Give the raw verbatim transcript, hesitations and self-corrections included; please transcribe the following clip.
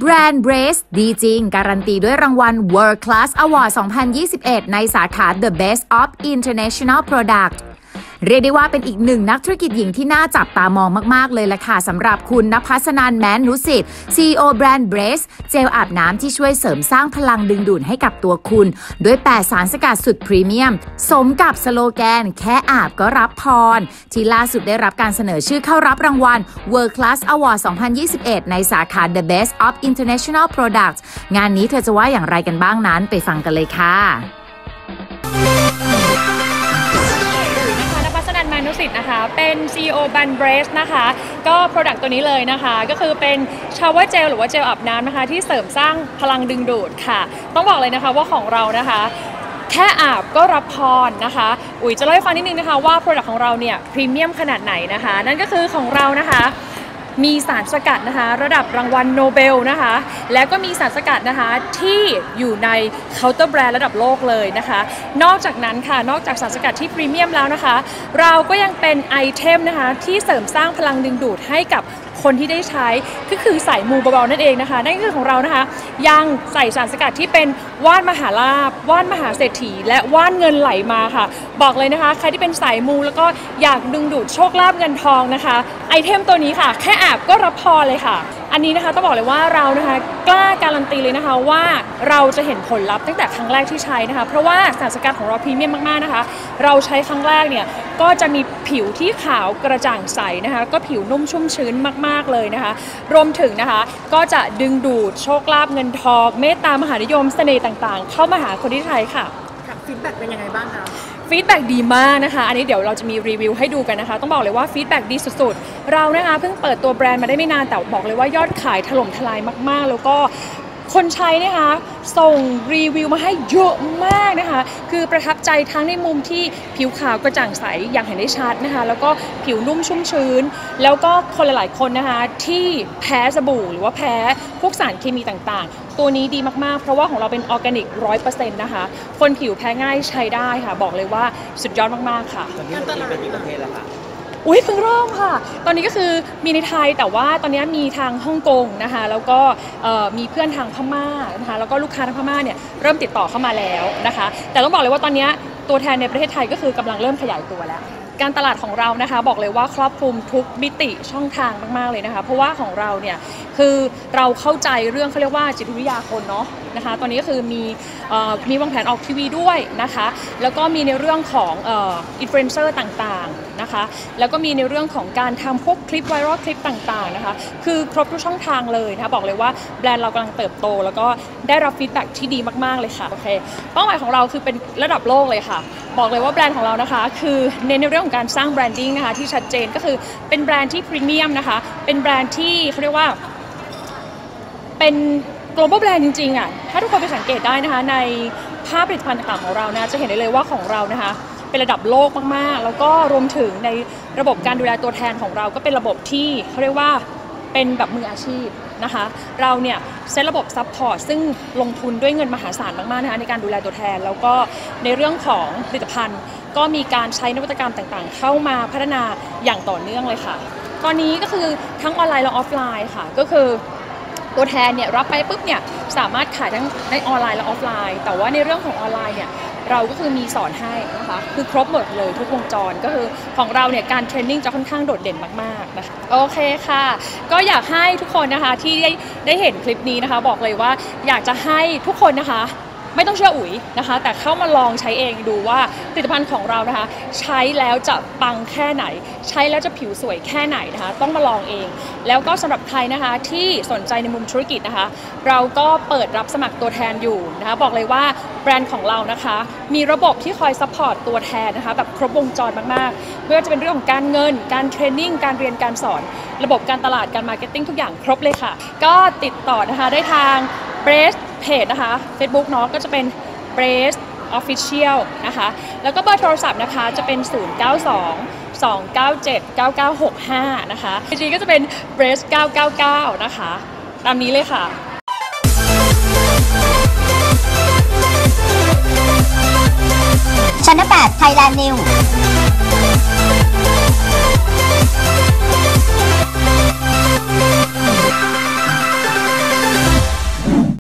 แบรนด์ Brace ดีจริงการันตีด้วยรางวัล World Class Award สองพันยี่สิบเอ็ด ในสาขา The Best of International Product เรียกได้ว่าเป็นอีกหนึ่งนักธุรกิจหญิงที่น่าจับตามองมากๆเลยล่ะค่ะสำหรับคุณณภัสนันท์ แม้นนุสิทธิ์ ซี อี โอ แบรนด์ Brace เจลอาบน้ำที่ช่วยเสริมสร้างพลังดึงดูดให้กับตัวคุณด้วยแปดสารสกัดสุดพรีเมียมสมกับสโลแกนแค่อาบก็รับพรที่ล่าสุดได้รับการเสนอชื่อเข้ารับรางวัล World Class Award สองพันยี่สิบเอ็ด ในสาขา The Best of International Product งานนี้เธอจะว่าอย่างไรกันบ้างนั้นไปฟังกันเลยค่ะแมนนุสิทธิ์นะคะเป็น ซี อี โอ แบรนด์ Brace นะคะก็ Product ตัวนี้เลยนะคะก็คือเป็น Shower Gel หรือว่าเจลอาบน้ำนะคะที่เสริมสร้างพลังดึงดูดค่ะต้องบอกเลยนะคะว่าของเรานะคะแค่อาบก็รับพรนะคะอุ๋ยจะเล่าให้ฟังนิดนึงนะคะว่า Product ของเราเนี่ยพรีเมียมขนาดไหนนะคะนั่นก็คือของเรานะคะมีสารสกัดนะคะระดับรางวัลโนเบลนะคะแล้วก็มีสารสกัดนะคะที่อยู่ในเคาน์เตอร์แบรนด์ระดับโลกเลยนะคะนอกจากนั้นค่ะนอกจากสารสกัดที่พรีเมียมแล้วนะคะเราก็ยังเป็นไอเทมนะคะที่เสริมสร้างพลังดึงดูดให้กับคนที่ได้ใช้ก็คือสายมูเบาๆนั่นเองนะคะนั่นก็คือของเรานะคะยังใส่สารสกัดที่เป็นว่านมหาลาภว่านมหาเศรษฐีและว่านเงินไหลมาค่ะบอกเลยนะคะใครที่เป็นสายมูแล้วก็อยากดึงดูดโชคลาภเงินทองนะคะไอเทมตัวนี้ค่ะแค่อาบก็รับพรเลยค่ะอันนี้นะคะต้องบอกเลยว่าเรานะคะกล้าการันตีเลยนะคะว่าเราจะเห็นผลลัพธ์ตั้งแต่ครั้งแรกที่ใช้นะคะเพราะว่าสารสกัดของเราพรีเมียมมากๆนะคะเราใช้ครั้งแรกเนี่ยก็จะมีผิวที่ขาวกระจ่างใสนะคะก็ผิวนุ่มชุ่มชื้นมากๆเลยนะคะรวมถึงนะคะก็จะดึงดูดโชคลาภเงินทองเมตตามหานิยมเสน่ห์ต่างๆเข้ามาหาคนที่ใช้ค่ะฟีดแบ็กเป็นยังไงบ้างคะฟีดแบ็กดีมากนะคะอันนี้เดี๋ยวเราจะมีรีวิวให้ดูกันนะคะต้องบอกเลยว่าฟีดแบ็กดีสุดๆเรานะคะเพิ่งเปิดตัวแบรนด์มาได้ไม่นานแต่บอกเลยว่ายอดขายถล่มทลายมากๆแล้วก็คนใช้นะคะส่งรีวิวมาให้เยอะมากนะคะคือประทับใจทั้งในมุมที่ผิวขาวกระจ่างใสอย่างเห็นได้ชัดนะคะแล้วก็ผิวนุ่มชุ่มชื้นแล้วก็คนหลายๆคนนะคะที่แพ้สบู่หรือว่าแพ้พวกสารเคมีต่างๆตัวนี้ดีมากๆเพราะว่าของเราเป็นออร์แกนิก ร้อยเปอร์เซ็นต์ นะคะคนผิวแพ้ง่ายใช้ได้ค่ะบอกเลยว่าสุดยอดมากๆค่ะตอนนี้เป็นกี่ประเทศแล้วค่ะอุ้ยเพิ่งเริ่มค่ะตอนนี้ก็คือมีในไทยแต่ว่าตอนนี้มีทางฮ่องกงนะคะแล้วก็มีเพื่อนทางพม่านะคะแล้วก็ลูกค้าทางพม่าเนี่ยเริ่มติดต่อเข้ามาแล้วนะคะแต่ต้องบอกเลยว่าตอนนี้ตัวแทนในประเทศไทยก็คือกำลังเริ่มขยายตัวแล้วการตลาดของเรานะคะบอกเลยว่าครอบคลุมทุกมิติช่องทางมากๆเลยนะคะเพราะว่าของเราเนี่ยคือเราเข้าใจเรื่องเขาเรียกว่าจิตวิทยาคนเนาะนะคะตอนนี้ก็คือมีมีวางแผนออกทีวีด้วยนะคะแล้วก็มีในเรื่องของอินฟลูเอนเซอร์ต่างๆนะคะแล้วก็มีในเรื่องของการทำพวกคลิปไวรัลคลิปต่างๆนะคะคือครบทุกช่องทางเลยนะคะบอกเลยว่าแบรนด์เรากำลังเติบโตแล้วก็ได้รับฟีดแบ็กที่ดีมากๆเลยค่ะโอเคเป้าหมายของเราคือเป็นระดับโลกเลยค่ะบอกเลยว่าแบรนด์ของเรานะคะคือเน้นในเรื่องของการสร้างแบรนดิ้งนะคะที่ชัดเจนก็คือเป็นแบรนด์ที่พรีเมียมนะคะเป็นแบรนด์ที่เขาเรียกว่าเป็น global brand จริงๆอ่ะถ้าทุกคนไปสังเกตได้นะคะในภาพผลิตภัณฑ์ต่างๆของเรานะจะเห็นได้เลยว่าของเรานะคะเป็นระดับโลกมากๆแล้วก็รวมถึงในระบบการดูแลตัวแทนของเราก็เป็นระบบที่เขาเรียกว่าเป็นแบบมืออาชีพนะคะเราเนี่ยเซตระบบซัพพอร์ตซึ่งลงทุนด้วยเงินมหาศาลมากๆนะคะในการดูแลตัวแทนแล้วก็ในเรื่องของผลิตภัณฑ์ก็มีการใช้นวัตกรรมต่างๆเข้ามาพัฒนาอย่างต่อเนื่องเลยค่ะตอนนี้ก็คือทั้งออนไลน์และออฟไลน์ค่ะก็คือตัวแทนเนี่ยรับไปปุ๊บเนี่ยสามารถขายทั้งในออนไลน์และออฟไลน์แต่ว่าในเรื่องของออนไลน์เนี่ยเราก็คือมีสอนให้นะคะคือครบหมดเลยทุกวงจรก็คือของเราเนี่ยการเทรนนิ่งจะค่อนข้างโดดเด่นมากๆนะคะโอเคค่ะก็อยากให้ทุกคนนะคะที่ได้ได้เห็นคลิปนี้นะคะบอกเลยว่าอยากจะให้ทุกคนนะคะไม่ต้องเชื่ออุ๋ยนะคะแต่เข้ามาลองใช้เองดูว่าผลิตภัณฑ์ของเรานะคะใช้แล้วจะปังแค่ไหนใช้แล้วจะผิวสวยแค่ไหนนะคะต้องมาลองเองแล้วก็สำหรับใครนะคะที่สนใจในมุมธุรกิจนะคะเราก็เปิดรับสมัครตัวแทนอยู่นะคะบอกเลยว่าแบรนด์ของเรานะคะมีระบบที่คอยซัพพอร์ตตัวแทนนะคะแบบครบวงจรมากๆไม่ว่าจะเป็นเรื่องของการเงินการเทรนนิ่งการเรียนการสอนระบบการตลาดการมาร์เก็ตติ้งทุกอย่างครบเลยค่ะก็ติดต่อนะคะได้ทาง Brace เพจนะคะ Facebook เนาะก็จะเป็น Brace Official นะคะแล้วก็เบอร์โทรศัพท์นะคะจะเป็น ศูนย์ เก้า สอง สอง เก้า เจ็ด เก้า เก้า หก ห้า นะคะ ไอ จี ก็จะเป็น Brace เก้า เก้า เก้า นะคะตามนี้เลยค่ะชั้นแปด Thailand News